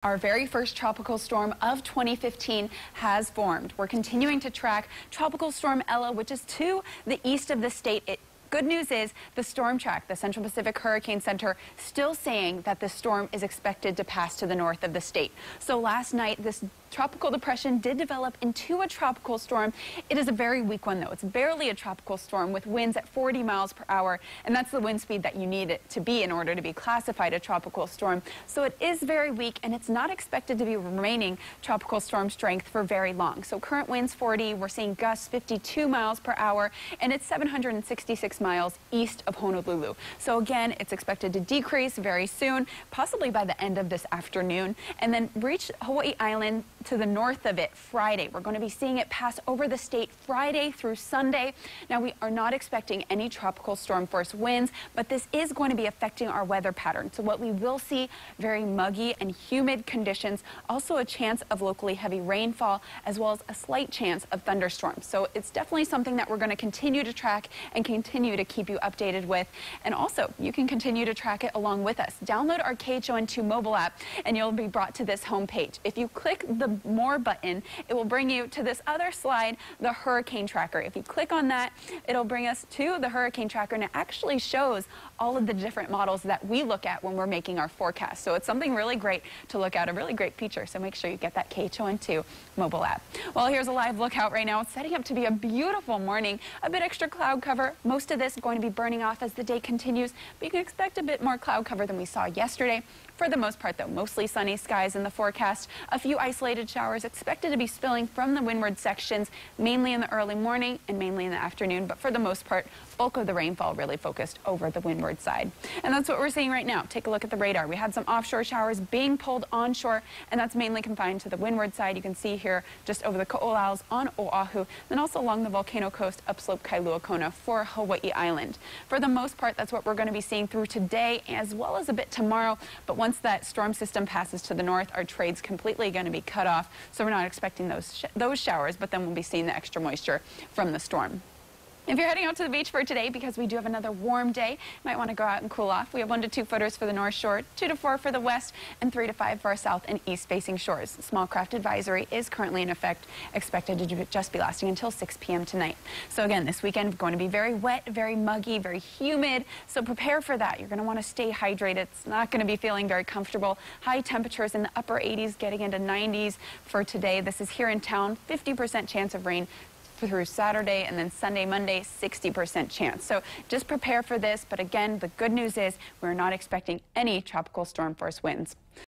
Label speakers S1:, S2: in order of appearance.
S1: Our very first tropical storm of 2015 has formed. We're continuing to track Tropical Storm Ella, which is to the east of the state. Good news is the storm track, the Central Pacific Hurricane Center, still saying that the storm is expected to pass to the north of the state. So last night, this tropical depression did develop into a tropical storm. It is a very weak one, though. It's barely a tropical storm with winds at 40 miles per hour, and that's the wind speed that you need it to be in order to be classified a tropical storm. So it is very weak, and it's not expected to be remaining tropical storm strength for very long. So current winds 40, we're seeing gusts 52 miles per hour, and it's 766 miles east of Honolulu. So again, it's expected to decrease very soon, possibly by the end of this afternoon, and then reach Hawaii Island to the north of it Friday. We're going to be seeing it pass over the state Friday through Sunday. Now, we are not expecting any tropical storm force winds, but this is going to be affecting our weather pattern. So what we will see, very muggy and humid conditions, also a chance of locally heavy rainfall, as well as a slight chance of thunderstorms. So it's definitely something that we're going to continue to track and continue to keep you updated with. And also, you can continue to track it along with us. Download our KHON2 mobile app, and you'll be brought to this homepage. If you click the More button, it will bring you to this other slide, the Hurricane Tracker. If you click on that, it'll bring us to the Hurricane Tracker, and it actually shows all of the different models that we look at when we're making our forecast. So it's something really great to look at, a really great feature. So make sure you get that KHON2 mobile app. Well, here's a live look out right now. It's setting up to be a beautiful morning. A bit extra cloud cover. Most of this going to be burning off as the day continues, but you can expect a bit more cloud cover than we saw yesterday. For the most part, though, mostly sunny skies in the forecast. A few isolated showers expected to be spilling from the windward sections, mainly in the early morning and mainly in the afternoon. But for the most part, bulk of the rainfall really focused over the windward side. And that's what we're seeing right now. Take a look at the radar. We had some offshore showers being pulled onshore, and that's mainly confined to the windward side. You can see here just over the Ko'olaus on Oahu, then also along the volcano coast upslope Kailua Kona for Hawaii Island. For the most part, that's what we're going to be seeing through today as well as a bit tomorrow. But once that storm system passes to the north, our trade's completely going to be cut off. So we're not expecting those showers, but then we'll be seeing the extra moisture from the storm. If you're heading out to the beach for today, because we do have another warm day, you might want to go out and cool off. We have 1 to 2 footers for the north shore, 2 to 4 for the west, and 3 to 5 for our south and east facing shores. Small craft advisory is currently in effect, expected to just be lasting until 6 p.m. tonight. So again, this weekend going to be very wet, very muggy, very humid. So prepare for that. You're going to want to stay hydrated. It's not going to be feeling very comfortable. High temperatures in the upper 80s, getting into 90s for today. This is here in town. 50% chance of rain through Saturday, and then Sunday, Monday, 60% chance. So just prepare for this. But again, the good news is we're not expecting any tropical storm force winds.